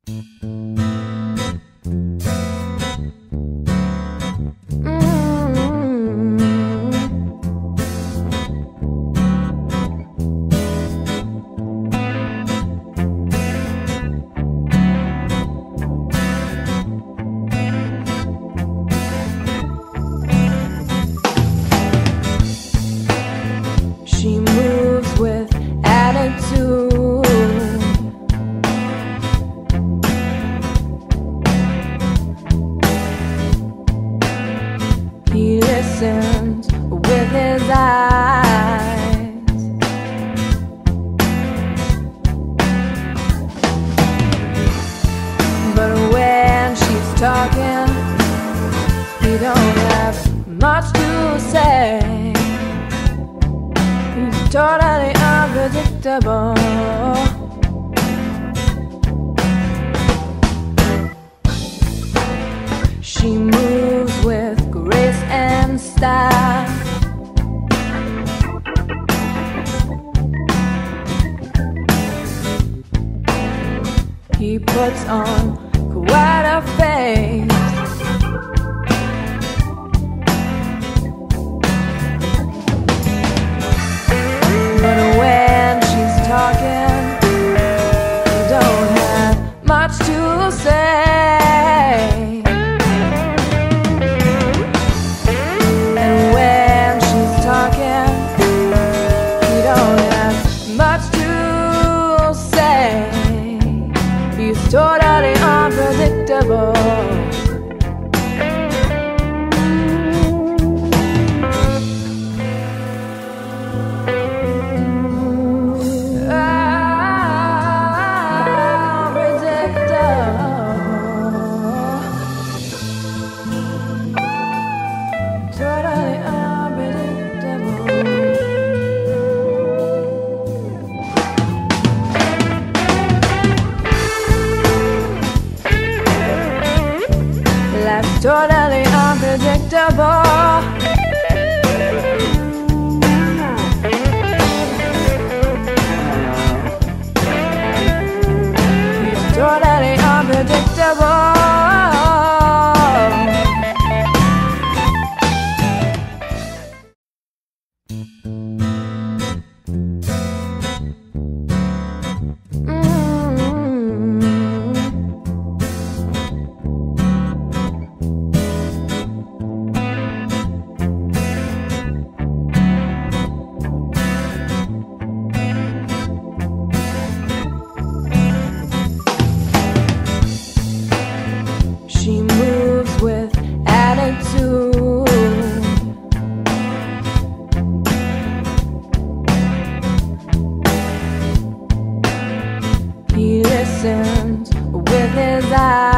She moves with attitude. He listens with his eyes. But when she's talking, he don't have much to say. He's totally unpredictable. She moves with grace and style. He puts on quite a face. But when she's talking, you don't have much to say. And when she's talking, you don't have much to say. He's totally unpredictable. Life's totally unpredictable. He's totally unpredictable. She moves with attitude. He listens with his eyes.